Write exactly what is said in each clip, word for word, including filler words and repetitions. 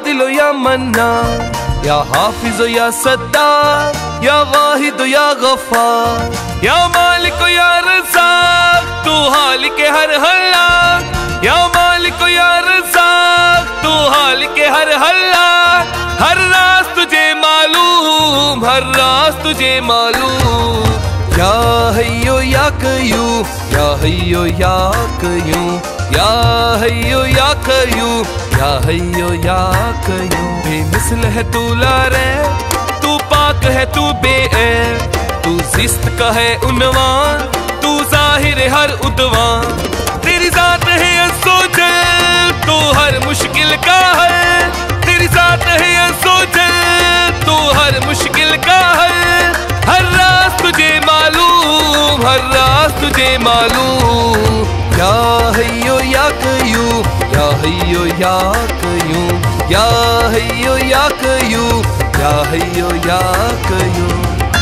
आदिलु या मन्नान, या हाफिज़ु या सत्तार, या वाहिदु या गफ्फार, या मालिकु या रज़्ज़ाक, तू खालिक-ए हर खल्लाक़, या मालिकु या रज़्ज़ाक, तू खालिक-ए हर खल्लाक़। हर राज तुझे मालूम, हर राज तुझे मालूम। या हय्यु या क़य्यूम, या हय्यु या क़य्यूम, या हय्यु या क़य्यूम, या हय्यु या क़य्यूम। बेमिस्ल है तू la-raib, तू पाक है तू be-aib, तू zist का है unwan, तू ज़ाहिर हर उद्वान। तेरी ज़ात है अज़्ज़ो-जल, तू हर मुश्किल का हल। तेरी ज़ात है अज़्ज़ो-जल, तू हर मुश्किल का हल। हर राज तुझे मालूम, हर राज तुझे मालूम। या हय्यु या क़य्यूम, या हय्यु या क़य्यूम, या हय्यु या क़य्यूम, या हय्यु या क़य्यूम।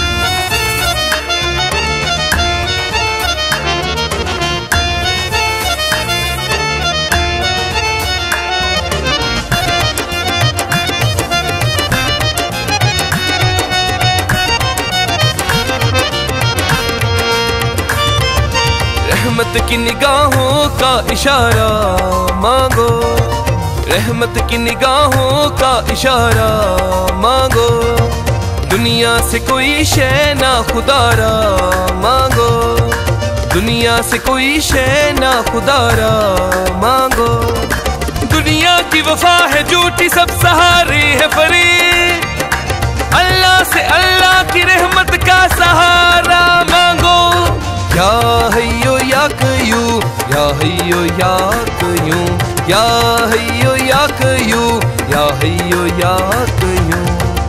रहमत की निगाहों का इशारा मांगो, रहमत की निगाहों का इशारा मांगो। दुनिया से कोई शय ना खुदारा मांगो, दुनिया से कोई शय ना खुदारा मांगो। दुनिया की वफा है झूठी, सब सहारे है फरेब। अल्लाह से अल्लाह की रहमत का सहारा मांगो। या हय्यु या क़य्यूम, या हय्यु या क़य्यूम, या हय्यु या क़य्यूम, या हय्यु या क़य्यूम।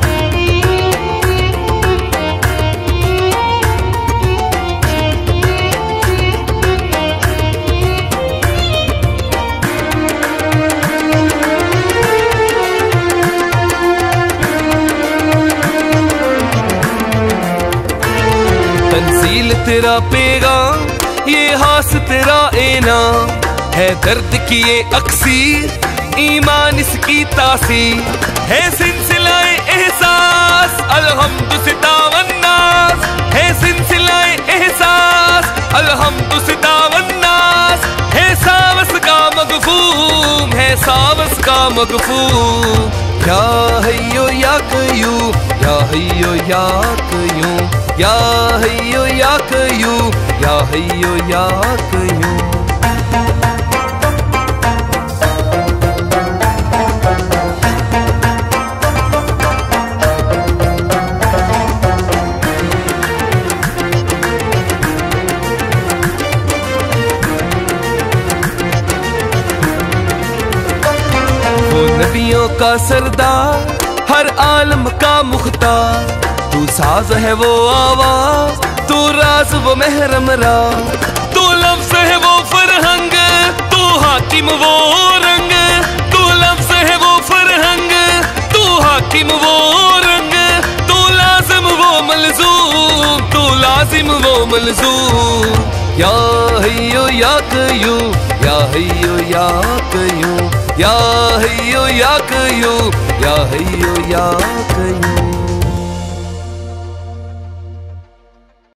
तंज़ील तेरा पैगाम, ये हास तेरा इनाम है। दर्द की ये अक्सीर, ईमान इसकी तासीर है। सिलसिलाए एहसास, अलहम्दु सिता वन्नास है। सिलसिलाए एहसास, अलहम्दु सिता वन्नास है। सावस का मगफूम है, सावस का मगफूम। या हय्यु या क़य्यूम, या हय्यु या क़य्यूम, या हय्यु या क़य्यूम, या हय्यु या क़य्यूम। वो नबियों का सरदार, हर आलम का मुख्तार। तू साज़ है वो आवाज़, तू राज़ वो महरम राज। तू लफ्ज़ है वो फरहंग, तू हाकिम वो रंग। तू लफ्ज़ है वो फरहंग, तू हाकिम वो रंग। तू लाज़िम वो मलज़ूम, तू लाज़िम वो मलज़ूम। या हय्यु या क़य्यूम, या हय्यु या क़य्यूम, या हय्यु या क़य्यूम, या हय्यु या क़य्यूम।